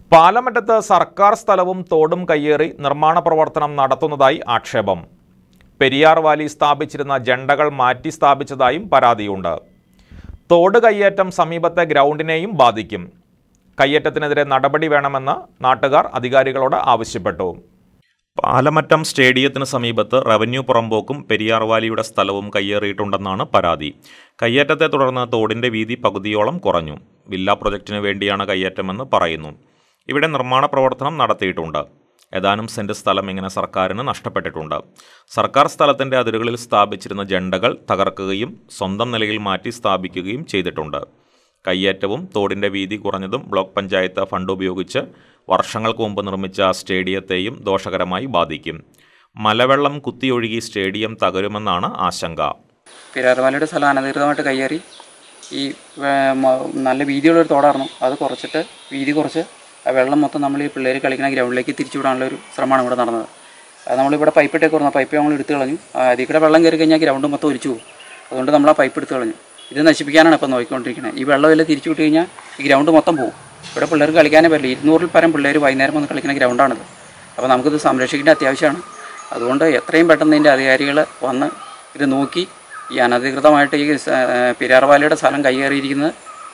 പാലമറ്റത്ത് സർക്കാർ സ്ഥലവും തോടും കയ്യേറി നിർമ്മാണ പ്രവർത്തനം നടത്തുന്നതായി ആക്ഷേപം. പെരിയാർ വാലി സ്ഥാപിച്ചിരുന്ന ജണ്ടകൾ മാറ്റി സ്ഥാപിച്ചതായും പരാതിയുണ്ട്. തോട് കയ്യേറ്റം സമീപത്തെ ഗ്രൗണ്ടിനെയും ബാധിക്കും. കയ്യേറ്റത്തിനെതിരെ നടപടി വേണമെന്ന് നാട്ടുകാർ അധികാരികളോട് ആവശ്യപ്പെട്ടു. പാലമറ്റം സ്റ്റേഡിയത്തിന് സമീപത്ത് റവന്യൂ പുറമ്പോക്കും പെരിയാർ വാലിയുടെ സ്ഥലവും കയ്യേറിയിട്ടുണ്ടെന്നാണ് പരാതി. കയ്യേറ്റത്തെ തുടർന്ന് തോടിന്റെ വീതി പകുതിയോളം കുറഞ്ഞു. വില്ല പ്രൊജക്ടിന് വേണ്ടിയാണ് കയ്യേറ്റമെന്ന് പറയുന്നു. ഇവിടെ നിർമ്മാണ പ്രവർത്തനം നടത്തിയിട്ടുണ്ട്. ഏതാനും സെന്റ് സ്ഥലം ഇങ്ങനെ സർക്കാരിന് നഷ്ടപ്പെട്ടിട്ടുണ്ട്. സർക്കാർ സ്ഥലത്തിന്റെ അതിരുകളിൽ സ്ഥാപിച്ചിരുന്ന ജണ്ടകൾ തകർക്കുകയും സ്വന്തം നിലയിൽ മാറ്റി സ്ഥാപിക്കുകയും ചെയ്തിട്ടുണ്ട്. കയ്യേറ്റവും തോടിന്റെ വീതി കുറഞ്ഞതും ബ്ലോക്ക് പഞ്ചായത്ത് ഫണ്ട് ഉപയോഗിച്ച് വർഷങ്ങൾക്ക് മുമ്പ് നിർമ്മിച്ച സ്റ്റേഡിയത്തെയും ദോഷകരമായി ബാധിക്കും. മലവെള്ളം കുത്തിയൊഴുകി സ്റ്റേഡിയം തകരുമെന്നാണ് ആശങ്ക. പെരിയാർവാലിയുടെ സ്ഥലം അനധികൃതമായിട്ട് കയ്യേറി ഈ നല്ല വീതിയുള്ളൊരു തോടായിരുന്നു. അത് കുറച്ചിട്ട് വീതി കുറച്ച് വെള്ളം മൊത്തം നമ്മൾ ഈ പിള്ളേർ കളിക്കുന്ന ഗ്രൗണ്ടിലേക്ക് തിരിച്ചുവിടാനുള്ളൊരു ശ്രമമാണ് ഇവിടെ നടന്നത്. അത് നമ്മളിവിടെ പൈപ്പ് ഇട്ടേക്ക് പറഞ്ഞു. പൈപ്പ് നമ്മൾ എടുത്തു കളഞ്ഞു. അതിൽ കൂടെ വെള്ളം കയറി കഴിഞ്ഞാൽ ഗ്രൗണ്ട് മൊത്തം ഒലിച്ചു പോകും. അതുകൊണ്ട് നമ്മൾ ആ പൈപ്പ് എടുത്തു കളഞ്ഞു. ഇത് നശിപ്പിക്കാനാണ് ഇപ്പോൾ നോക്കിക്കൊണ്ടിരിക്കുന്നത്. ഈ വെള്ളമെല്ലാം തിരിച്ചു വിട്ട് കഴിഞ്ഞാൽ ഈ ഗ്രൗണ്ട് മൊത്തം പോകും. ഇവിടെ പിള്ളേർക്ക് കളിക്കാനേ പറ്റില്ല. 200-ൽ പരം പിള്ളേർ വൈകുന്നേരം വന്ന് കളിക്കുന്ന ഗ്രൗണ്ടാണിത്. അപ്പോൾ നമുക്കിത് സംരക്ഷിക്കേണ്ട അത്യാവശ്യമാണ്. അതുകൊണ്ട് എത്രയും പെട്ടെന്ന് ഇതിൻ്റെ അധികാരികൾ വന്ന് ഇത് നോക്കി ഈ അനധികൃതമായിട്ട് ഈ പെരിയാർവാലിയുടെ സ്ഥലം കയ്യേറിയിരിക്കുന്നത്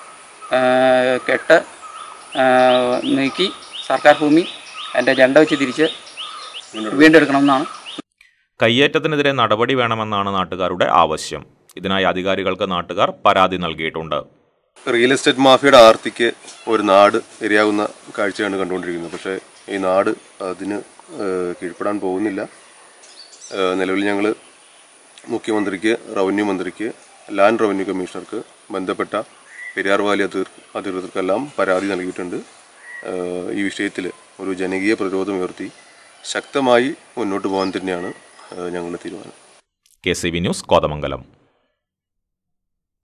കെട്ട് നീക്കി സർക്കാർ ഭൂമി അതിൻ്റെ ജണ്ട വെച്ച് തിരിച്ച് വീണ്ടെടുക്കണമെന്നാണ്. കയ്യേറ്റത്തിനെതിരെ നടപടി വേണമെന്നാണ് നാട്ടുകാരുടെ ആവശ്യം. ഇതിനായി അധികാരികൾക്ക് നാട്ടുകാർ പരാതി നൽകിയിട്ടുണ്ട്. റിയൽ എസ്റ്റേറ്റ് മാഫിയയുടെ ആർത്തിക്ക് ഒരു നാട് ഇരയാകുന്ന കാഴ്ചയാണ് കണ്ടുകൊണ്ടിരിക്കുന്നത്. പക്ഷേ ഈ നാട് അതിന് കീഴ്പ്പെടാൻ പോകുന്നില്ല. നിലവിൽ ഞങ്ങൾ മുഖ്യമന്ത്രിക്ക്, റവന്യൂ മന്ത്രിക്ക്, ലാൻഡ് റവന്യൂ കമ്മീഷണർക്ക്, ബന്ധപ്പെട്ട പെരിയാർ വാലി അധികൃതർക്കെല്ലാം പരാതി നൽകിയിട്ടുണ്ട്. ഈ വിഷയത്തിൽ ഒരു ജനകീയ പ്രതിരോധം ഉയർത്തി ശക്തമായി മുന്നോട്ട് പോകാൻ തന്നെയാണ് ഞങ്ങളുടെ തീരുമാനം. KCV news, Kothamangalam.